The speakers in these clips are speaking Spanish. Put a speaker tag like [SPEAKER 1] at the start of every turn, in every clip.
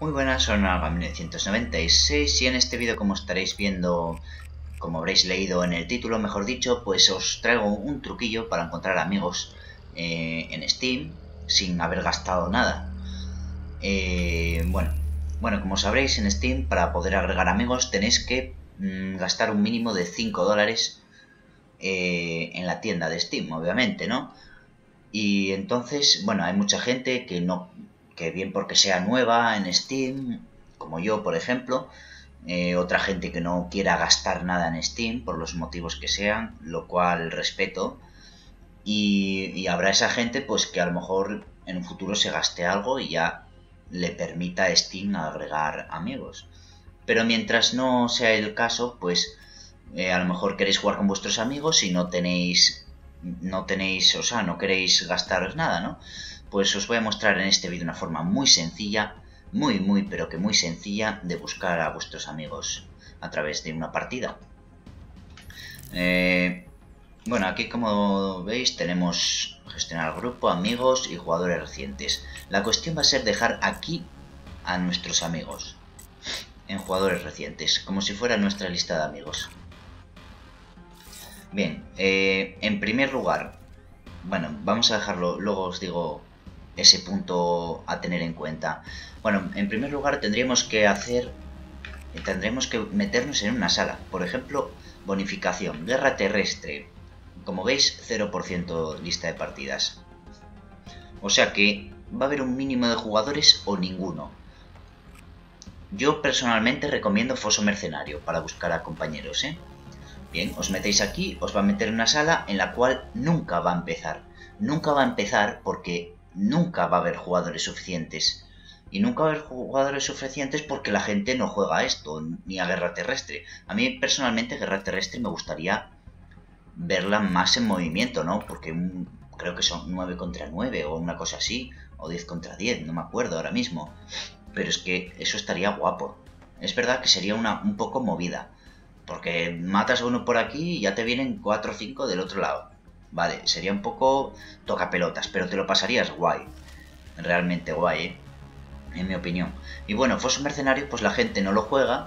[SPEAKER 1] Muy buenas, soy Nalga1996 y en este vídeo, como estaréis viendo, como habréis leído en el título, mejor dicho, pues os traigo un truquillo para encontrar amigos en Steam sin haber gastado nada. Bueno, como sabréis, en Steam para poder agregar amigos tenéis que gastar un mínimo de $5 en la tienda de Steam, obviamente, ¿no? Y entonces, bueno, hay mucha gente que bien porque sea nueva en Steam, como yo, por ejemplo, otra gente que no quiera gastar nada en Steam por los motivos que sean, lo cual respeto. Y habrá esa gente pues que a lo mejor en un futuro se gaste algo y ya le permita a Steam agregar amigos. Pero mientras no sea el caso, pues a lo mejor queréis jugar con vuestros amigos y o sea, no queréis gastaros nada, ¿no? Pues os voy a mostrar en este vídeo una forma muy sencilla, pero que muy sencilla de buscar a vuestros amigos a través de una partida. Bueno, aquí como veis tenemos gestionar grupo, amigos y jugadores recientes. La cuestión va a ser dejar aquí a nuestros amigos en jugadores recientes, como si fuera nuestra lista de amigos. Bien, en primer lugar, bueno, vamos a dejarlo, luego os digo ese punto a tener en cuenta. Bueno, en primer lugar tendremos que meternos en una sala. Por ejemplo, bonificación, guerra terrestre. Como veis, 0% lista de partidas. O sea que va a haber un mínimo de jugadores o ninguno. Yo personalmente recomiendo Foso Mercenario para buscar a compañeros, ¿eh? Bien, os metéis aquí, os va a meter en una sala en la cual nunca va a empezar. Nunca va a empezar porque nunca va a haber jugadores suficientes. Y nunca va a haber jugadores suficientes porque la gente no juega a esto, ni a Guerra Terrestre. A mí personalmente Guerra Terrestre me gustaría verla más en movimiento, ¿no? Porque creo que son 9 contra 9 o una cosa así, o 10 contra 10, no me acuerdo ahora mismo. Pero es que eso estaría guapo. Es verdad que sería un poco movida. Porque matas a uno por aquí y ya te vienen 4 o 5 del otro lado. Vale, sería un poco tocapelotas, pero te lo pasarías guay. Realmente guay, ¿eh? En mi opinión. Y bueno, Foso Mercenario, pues la gente no lo juega.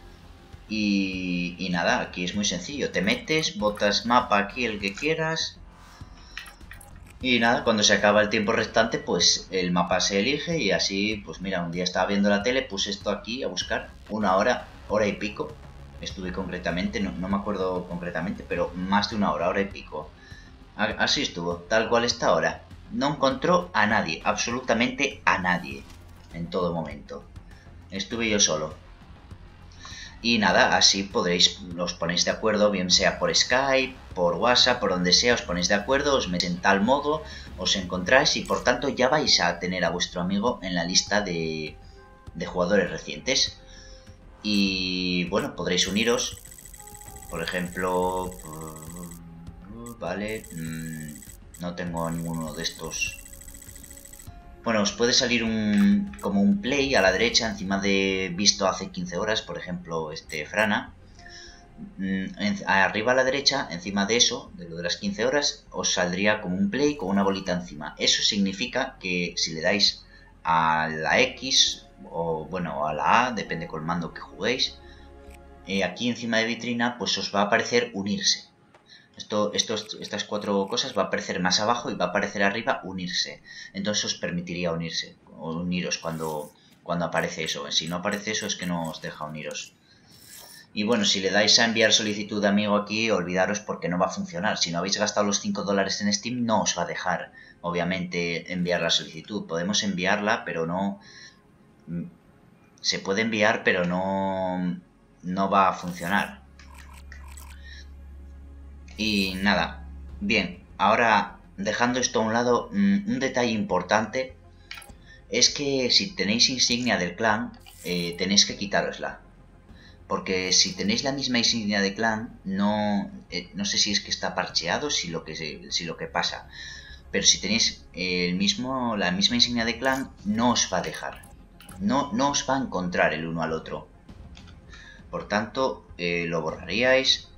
[SPEAKER 1] Y nada, aquí es muy sencillo. Te metes, botas mapa aquí el que quieras. Y nada, cuando se acaba el tiempo restante, pues el mapa se elige y así, pues mira, un día estaba viendo la tele, puse esto aquí a buscar, una hora, hora y pico. Estuve concretamente, no me acuerdo concretamente, pero más de una hora, hora y pico. Así estuvo, tal cual está ahora. No encontró a nadie, absolutamente a nadie, en todo momento. Estuve yo solo. Y nada, así podréis, os ponéis de acuerdo, bien sea por Skype, por WhatsApp, por donde sea, os ponéis de acuerdo, os metéis en tal modo, os encontráis y por tanto ya vais a tener a vuestro amigo en la lista de jugadores recientes. Y bueno, podréis uniros, por ejemplo, vale, no tengo ninguno de estos. Bueno, os puede salir como un play a la derecha encima de visto hace 15 horas, por ejemplo, Frana. Arriba a la derecha, encima de eso, de lo de las 15 horas, os saldría como un play con una bolita encima. Eso significa que si le dais a la X o bueno, a la A, depende con el mando que juguéis, aquí encima de vitrina, pues os va a aparecer unirse. Estas 4 cosas va a aparecer más abajo y va a aparecer arriba unirse. Entonces os permitiría uniros cuando aparece eso. Si no aparece eso es que no os deja uniros. Y bueno, si le dais a enviar solicitud de amigo aquí, olvidaros porque no va a funcionar. Si no habéis gastado los $5 en Steam, no os va a dejar, obviamente, enviar la solicitud. Podemos enviarla, pero no... Se puede enviar, pero no va a funcionar. Y nada, bien, ahora dejando esto a un lado, un detalle importante es que si tenéis insignia del clan, tenéis que quitárosla. Porque si tenéis la misma insignia de clan, no sé si es que está parcheado, si lo que pasa. Pero si tenéis la misma insignia de clan, no os va a dejar. No os va a encontrar el uno al otro. Por tanto, lo borraríais.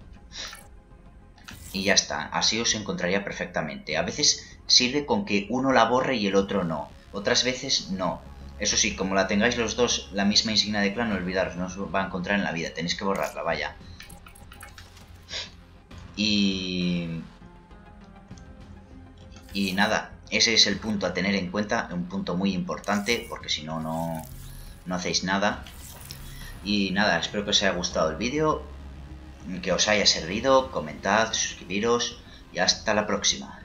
[SPEAKER 1] Y ya está, así os encontraría perfectamente. A veces sirve con que uno la borre y el otro no. Otras veces no. Eso sí, como la tengáis los dos la misma insignia de clan, no olvidaros, no os va a encontrar en la vida. Tenéis que borrarla, vaya. Y nada, ese es el punto a tener en cuenta, un punto muy importante, porque si no, no hacéis nada. Y nada, espero que os haya gustado el vídeo, que os haya servido, comentad, suscribiros y hasta la próxima.